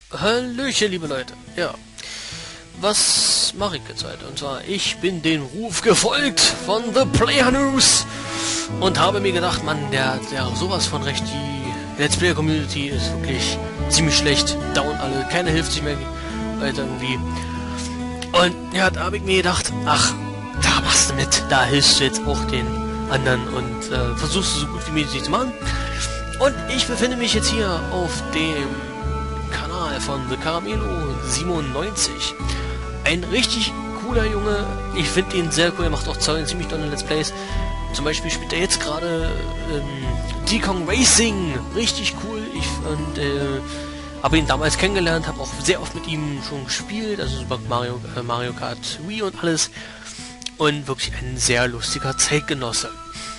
Hallöchen, liebe Leute. Ja, was mache ich jetzt heute? Und zwar, ich bin den Ruf gefolgt von The Player News und habe mir gedacht, Mann, der sowas von recht, die Let's Player Community ist wirklich ziemlich schlecht, down alle, keiner hilft sich mehr weiter irgendwie. Und ja, da habe ich mir gedacht, ach, da machst du mit, da hilfst du jetzt auch den anderen und versuchst du so gut wie möglich zu machen. Und ich befinde mich jetzt hier auf dem Kanal von The Caramelo 97. Ein richtig cooler Junge. Ich finde ihn sehr cool. Er macht auch ziemlich tolle Let's Plays. Zum Beispiel spielt er jetzt gerade Kong Racing. Richtig cool. Habe ihn damals kennengelernt. Habe auch sehr oft mit ihm schon gespielt. Also Super Mario Kart Wii und alles. Und wirklich ein sehr lustiger Zeitgenosse.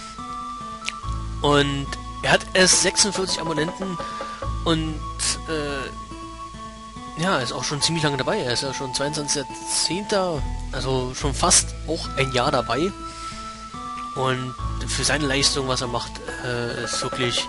Und er hat erst 46 Abonnenten und ja, ist auch schon ziemlich lange dabei. Er ist ja schon 22.10., also schon fast auch ein Jahr dabei. Und für seine Leistung, was er macht, ist wirklich...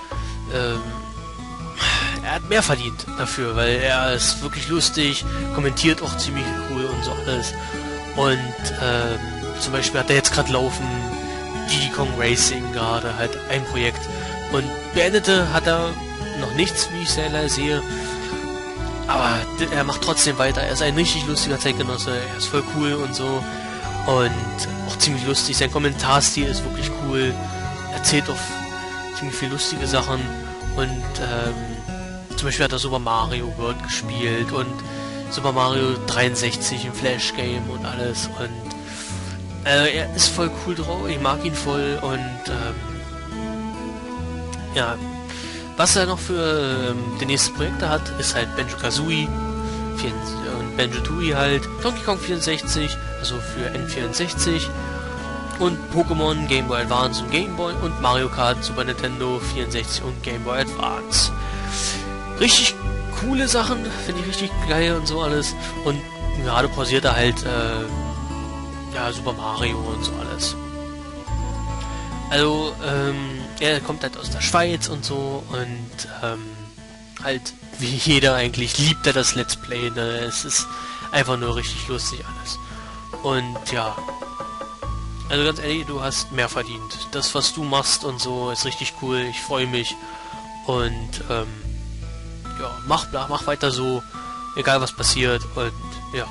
er hat mehr verdient dafür, weil er ist wirklich lustig, kommentiert auch ziemlich cool und so alles. Und zum Beispiel hat er jetzt gerade laufen Kong Racing gerade, halt ein Projekt. Und beendete hat er noch nichts, wie ich sehr sehe. Aber er macht trotzdem weiter. Er ist ein richtig lustiger Zeitgenosse. Er ist voll cool und so. Und auch ziemlich lustig. Sein Kommentarstil ist wirklich cool. Er erzählt auch ziemlich viel lustige Sachen. Und zum Beispiel hat er Super Mario World gespielt und Super Mario 63 im Flash Game und alles. Und er ist voll cool drauf. Ich mag ihn voll. Und ja, was er noch für die nächsten Projekte hat, ist halt Banjo-Kazooie und Banjo-Tooie halt, Donkey Kong 64, also für N64 und Pokémon, Game Boy Advance und Game Boy und Mario Kart, Super Nintendo 64 und Game Boy Advance. Richtig coole Sachen, finde ich richtig geil und so alles. Und gerade pausiert er halt ja, Super Mario und so alles. Also, er kommt halt aus der Schweiz und so und halt wie jeder eigentlich liebt er das Let's Play, ne? Es ist einfach nur richtig lustig alles. Und ja, also ganz ehrlich, du hast mehr verdient. Das, was du machst und so, ist richtig cool, ich freue mich und ja, mach weiter so, egal was passiert und ja.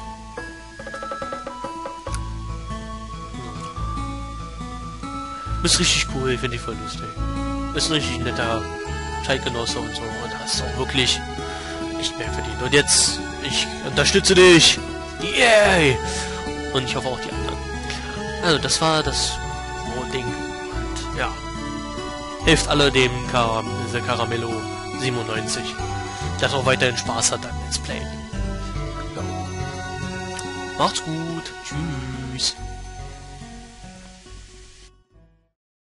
Bist richtig cool, finde ich voll lustig. Bist ein richtig netter Zeitgenosse und so und hast auch wirklich nicht mehr verdient. Und jetzt, ich unterstütze dich! Yay! Und ich hoffe auch die anderen. Also, das war das Ding. Und ja. Hilft alle dem Caramelo 97. Dass auch weiterhin Spaß hat an Let's Play. Ja. Macht's gut. Tschüss.